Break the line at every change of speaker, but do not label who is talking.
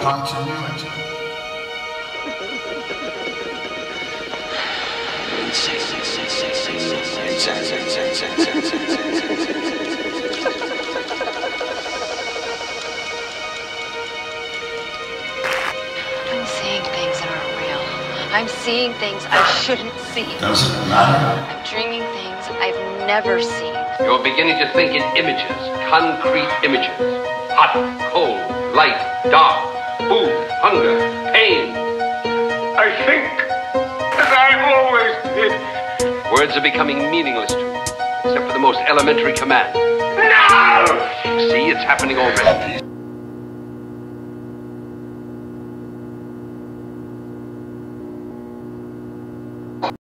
continuity.
I'm seeing things that aren't real. I'm seeing things I shouldn't see.
Does it matter?
I'm dreaming things I've never seen.
You're beginning to think in images, concrete images. Hot, cold, light, dark, food, hunger, pain. I think, as I always did. Words are becoming meaningless to me, except for the most elementary command. No! See, it's happening already.